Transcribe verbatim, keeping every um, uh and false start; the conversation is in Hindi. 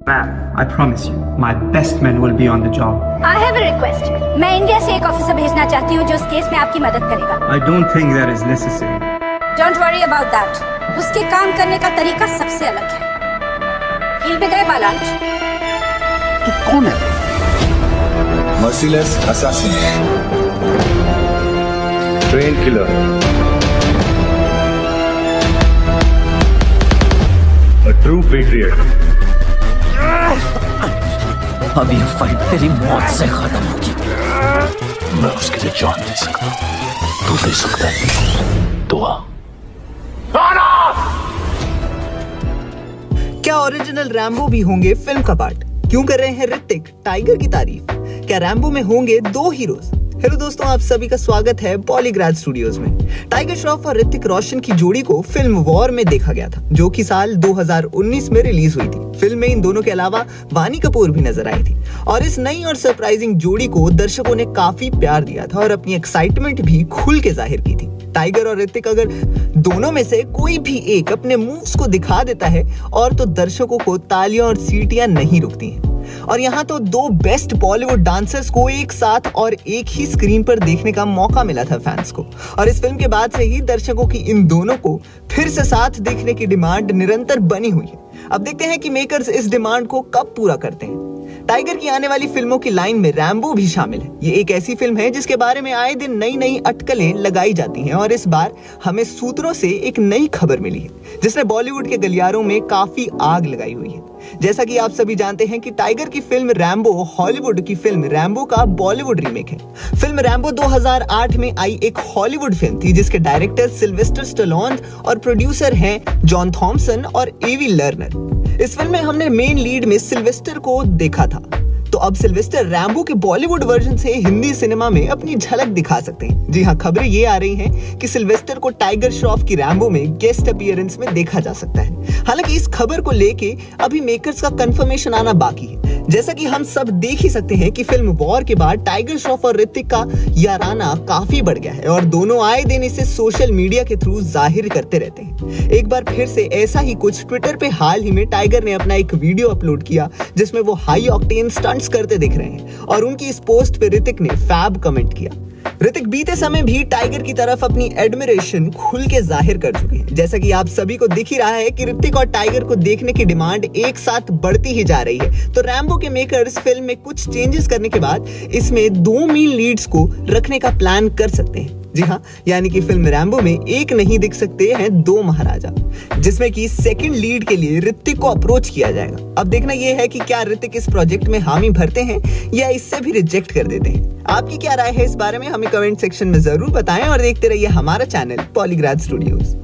Ma'am, I promise you, my best men will be on the job. I have a request. मैं इंडिया से एक ऑफिसर भेजना चाहती हूँ जो इस केस में आपकी मदद करेगा. I don't think that is necessary. Don't worry about that. उसके काम करने का तरीका सबसे अलग है. फील्ड पे गए बालांश. तू कौन है? Merciless assassin. Trained killer. A true patriot. अब ये फाइट तेरी मौत से खत्म होगी. मैं उसके लिए जान दे सकता हूँ. तू दे सकता है दुआ. क्या ओरिजिनल रैम्बो भी होंगे फिल्म का पार्ट? क्यों कर रहे हैं ऋतिक टाइगर की तारीफ? क्या रैम्बो में होंगे दो हीरोज? हेलो दोस्तों, आप सभी का स्वागत है पॉलीग्राज स्टूडियोज में। टाइगर श्रॉफ और ऋतिक रोशन की जोड़ी को फिल्म वॉर में देखा गया था, जो कि साल दो हज़ार उन्नीस में रिलीज हुई थी। फिल्म में इन दोनों के अलावा वानी कपूर भी नजर आई थी और इस नई और सरप्राइजिंग जोड़ी को दर्शकों ने काफी प्यार दिया था और अपनी एक्साइटमेंट भी खुल के जाहिर की थी। टाइगर और ऋतिक अगर दोनों में से कोई भी एक अपने मूव्स को दिखा देता है और तो दर्शकों को तालियां और सीटियां नहीं रुकती हैं। और यहाँ तो दो बेस्ट बॉलीवुड डांसर्स को एक साथ और एक ही स्क्रीन पर देखने का मौका मिला था फैंस को, और इस फिल्म के बाद से ही दर्शकों की इन दोनों को फिर से साथ देखने की डिमांड निरंतर बनी हुई है। अब देखते हैं कि मेकर्स इस डिमांड को कब पूरा करते हैं। टाइगर की आने वाली फिल्मों की लाइन में रैम्बो भी शामिल है। ये एक ऐसी फिल्म है जिसके बारे में आए दिन नई नई अटकलें लगाई जाती हैं और इस बार हमें सूत्रों से एक नई खबर मिली है जिसने बॉलीवुड के गलियारों में काफी आग लगाई हुई है। जैसा कि आप सभी जानते हैं कि टाइगर की फिल्म रैम्बो हॉलीवुड की फिल्म रैम्बो का बॉलीवुड रीमेक है। फिल्म रैम्बो दो हज़ार आठ में आई एक हॉलीवुड फिल्म थी जिसके डायरेक्टर सिल्वेस्टर स्टैलोन और प्रोड्यूसर हैं जॉन थॉमसन और एवी लर्नर। इस फिल्म में हमने मेन लीड में सिल्वेस्टर को देखा था, तो अब सिल्वेस्टर रैम्बो के बॉलीवुड वर्जन से हिंदी सिनेमा में अपनी झलक दिखा सकते हैं। जी हाँ, खबरें ये आ रही हैं कि सिल्वेस्टर को टाइगर श्रॉफ की रैम्बो में गेस्ट अपीयरेंस में देखा जा सकता है। हालांकि इस खबर को लेके अभी मेकर्स का कंफर्मेशन आना बाकी है। जैसा कि हम सब देख ही सकते हैं कि फिल्म वॉर के बाद टाइगर श्रॉफ और ऋतिक का याराना काफी बढ़ गया है और दोनों आए दिन इसे सोशल मीडिया के थ्रू जाहिर करते रहते हैं। एक बार फिर से ऐसा ही कुछ ट्विटर पे हाल ही में टाइगर ने अपना एक वीडियो अपलोड किया जिसमें वो हाई ऑक्टेन स्टंट्स करते दिख रहे हैं और उनकी इस पोस्ट पे ऋतिक ने फैब कमेंट किया। ऋतिक बीते समय भी टाइगर की तरफ अपनी एडमिरेशन खुल के जाहिर कर चुके हैं। जैसा कि आप सभी को दिख ही रहा है कि ऋतिक और टाइगर को देखने की डिमांड एक साथ बढ़ती ही जा रही है। तो रैम्बो के मेकर्स फिल्म में कुछ चेंजेस करने के बाद इसमें दो मेन लीड्स को रखने का प्लान कर सकते हैं। जी हाँ, यानी कि फिल्म रैम्बो में एक नहीं दिख सकते हैं दो महाराजा, जिसमें कि सेकंड लीड के लिए ऋतिक को अप्रोच किया जाएगा। अब देखना यह है कि क्या ऋतिक इस प्रोजेक्ट में हामी भरते हैं या इससे भी रिजेक्ट कर देते हैं। आपकी क्या राय है इस बारे में? हमें कमेंट सेक्शन में जरूर बताएं और देखते रहिए हमारा चैनल पॉलीग्राज स्टूडियोज।